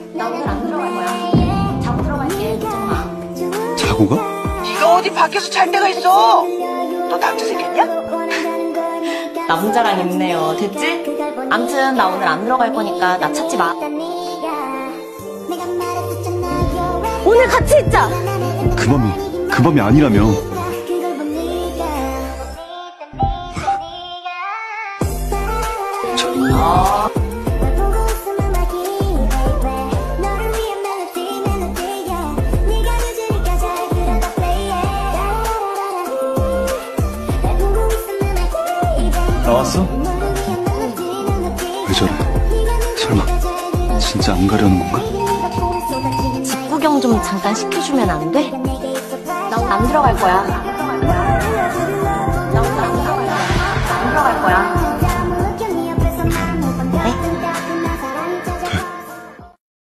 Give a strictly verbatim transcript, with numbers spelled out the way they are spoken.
나 오늘 안 들어갈 거야. 자고 들어갈게. 걱정 마. 자고 가? 네가 어디 밖에서 잘 데가 있어? 너 남자 생겼냐? 남자랑 있네요. 됐지? 암튼 나 오늘 안 들어갈 거니까 나 찾지 마. 오늘 같이 있자. 그 밤이 그 밤이 아니라며. 어. 나왔어? 왜 저래? 설마 진짜 안 가려는 건가? 집 구경 좀 잠깐 시켜주면 안 돼? 나 오늘 안 들어갈 거야.